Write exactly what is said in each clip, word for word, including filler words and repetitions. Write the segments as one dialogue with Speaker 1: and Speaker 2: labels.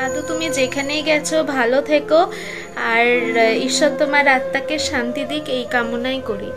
Speaker 1: দাদু তুমি যেখানেই গেছো ভালো থেকো, আর ঈশ্বর তোমার আত্মাকে শান্তি দিক এই কামনাই করি।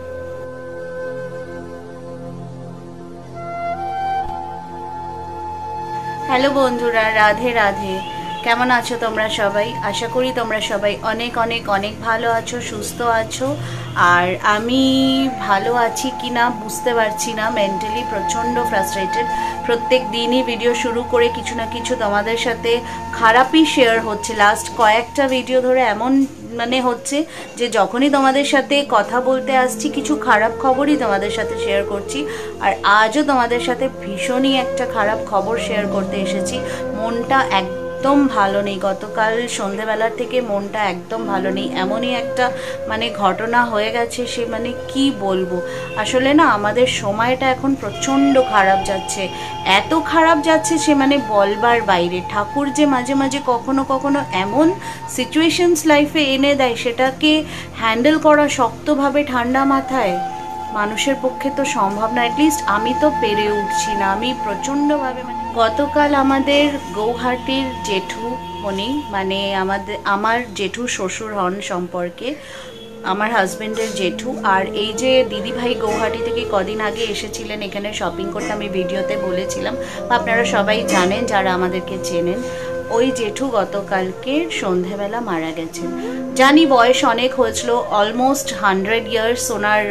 Speaker 2: হ্যালো বন্ধুরা, রাধে রাধে। কেমন আছো তোমরা সবাই? আশা করি তোমরা সবাই অনেক অনেক অনেক ভালো আছো, সুস্থ আছো। আর আমি ভালো আছি কি না বুঝতে পারছি না, মেন্টালি প্রচণ্ড ফ্রাস্ট্রেটেড। প্রত্যেক দিনই ভিডিও শুরু করে কিছু না কিছু তোমাদের সাথে খারাপই শেয়ার হচ্ছে। লাস্ট কয়েকটা ভিডিও ধরে এমন মানে হচ্ছে যে যখনই তোমাদের সাথে কথা বলতে আসছি কিছু খারাপ খবরই তোমাদের সাথে শেয়ার করছি। আর আজও তোমাদের সাথে ভীষণই একটা খারাপ খবর শেয়ার করতে এসেছি। মনটা একদম ভালো নেই, গতকাল সন্ধেবেলার থেকে মনটা একদম ভালো নেই। এমনই একটা মানে ঘটনা হয়ে গেছে, সে মানে কি বলবো। আসলে না আমাদের সময়টা এখন প্রচণ্ড খারাপ যাচ্ছে, এত খারাপ যাচ্ছে সে মানে বলবার বাইরে। ঠাকুর যে মাঝে মাঝে কখনো কখনো এমন সিচুয়েশনস লাইফে এনে দেয়, সেটাকে হ্যান্ডেল করা শক্তভাবে ঠান্ডা মাথায় মানুষের পক্ষে তো সম্ভব না। অ্যাটলিস্ট আমি তো পেরে উঠছি না, আমি প্রচণ্ডভাবে মানে গতকাল আমাদের গৌহাটির জেঠু মনি মানে আমাদের আমার জেঠু শ্বশুর হন সম্পর্কে, আমার হাজব্যান্ডের জেঠু। আর এই যে দিদিভাই গৌহাটি থেকে কদিন আগে এসেছিলেন এখানে শপিং করতে, আমি ভিডিওতে বলেছিলাম, আপনারা সবাই জানেন যারা আমাদেরকে চেনেন। ওই জেঠু গতকালকে সন্ধেবেলা মারা গেছেন। জানি বয়স অনেক হয়েছিল, অলমোস্ট হান্ড্রেড ইয়ার্স ওনার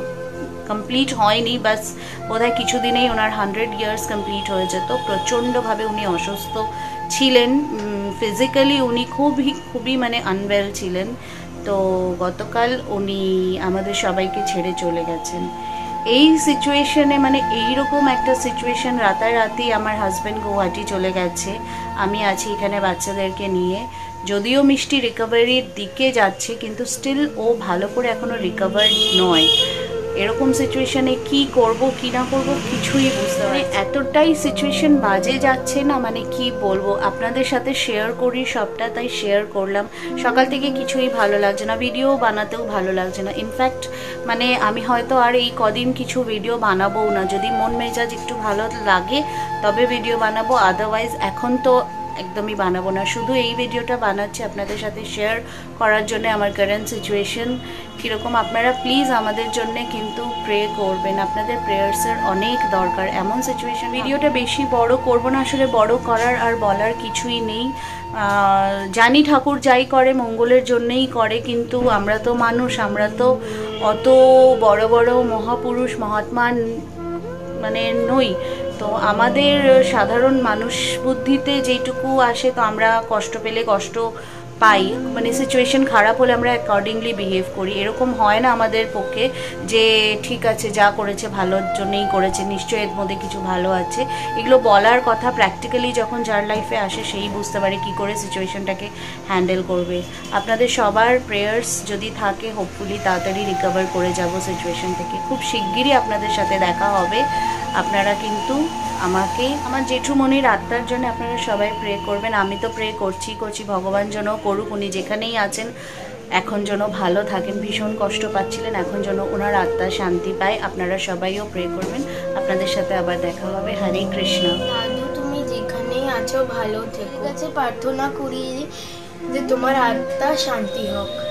Speaker 2: কমপ্লিট হয়নি, বাস বোধহয় কিছুদিনেই ওনার হান্ড্রেড ইয়ার্স কমপ্লিট হয়ে যেত। প্রচণ্ডভাবে উনি অসুস্থ ছিলেন, ফিজিক্যালি উনি খুবই খুবই মানে আনওয়েল ছিলেন। তো গতকাল উনি আমাদের সবাইকে ছেড়ে চলে গেছেন। এই সিচুয়েশনে মানে এইরকম একটা সিচুয়েশন, রাতারাতি আমার হাজব্যান্ড গৌহাটি চলে গেছে, আমি আছি এখানে বাচ্চাদেরকে নিয়ে। যদিও মিষ্টি রিকভারির দিকে যাচ্ছে, কিন্তু স্টিল ও ভালো করে এখনও রিকভার নয়। এরকম সিচুয়েশনে কি করব কি না করব কিছুই বুঝতে পারি, এতটাই সিচুয়েশন বাজে যাচ্ছে না মানে কি বলবো। আপনাদের সাথে শেয়ার করি সবটা, তাই শেয়ার করলাম। সকাল থেকে কিছুই ভালো লাগছে না, ভিডিও বানাতেও ভালো লাগছে না। ইনফ্যাক্ট মানে আমি হয়তো আর এই কদিন কিছু ভিডিও বানাবো না, যদি মন মেজাজ একটু ভালো লাগে তবে ভিডিও বানাবো, আদারওয়াইজ এখন তো একদমই বানাবো না। শুধু এই ভিডিওটা বানাচ্ছি আপনাদের সাথে শেয়ার করার জন্য আমার কারেন্ট সিচুয়েশন কীরকম। আপনারা প্লিজ আমাদের জন্য কিন্তু প্রে করবেন, আপনাদের প্রেয়ার্সের অনেক দরকার এমন সিচুয়েশন। ভিডিওটা বেশি বড় করব না, আসলে বড় করার আর বলার কিছুই নেই। জানি ঠাকুর যাই করে মঙ্গলের জন্যই করে, কিন্তু আমরা তো মানুষ, আমরা তো অত বড় বড় মহাপুরুষ মহাত্মা মানে নই। তো আমাদের সাধারণ মানুষ বুদ্ধিতে যেইটুকু আসে, তো আমরা কষ্ট পেলে কষ্ট পাই, মানে সিচুয়েশন খারাপ হলে আমরা অ্যাকর্ডিংলি বিহেভ করি। এরকম হয় না আমাদের পক্ষে যে ঠিক আছে যা করেছে ভালোর জন্যই করেছে, নিশ্চয়ই এর মধ্যে কিছু ভালো আছে। এগুলো বলার কথা, প্র্যাকটিক্যালি যখন যার লাইফে আসে সেই বুঝতে পারে কী করে সিচুয়েশনটাকে হ্যান্ডেল করবে। আপনাদের সবার প্রেয়ার্স যদি থাকে, হোপফুলি তাড়াতাড়ি রিকভার করে যাব সিচুয়েশন থেকে। খুব শিগগিরই আপনাদের সাথে দেখা হবে। আপনারা কিন্তু আমাকে, আমার জেঠুমণির আত্মার জন্য আপনারা সবাই প্রে করবেন। আমি তো প্রে করছি করছি ভগবান যেন করুক, উনি যেখানেই আছেন এখন যেন ভালো থাকেন। ভীষণ কষ্ট পাচ্ছিলেন, এখন যেন ওনার আত্মা শান্তি পায়। আপনারা সবাইও প্রে করবেন। আপনাদের সাথে আবার দেখা হবে। হরে কৃষ্ণ।
Speaker 3: দাদু তুমি যেখানেই আছো ভালো থেকো, কাছে প্রার্থনা করি যে তোমার আত্মা শান্তি হোক।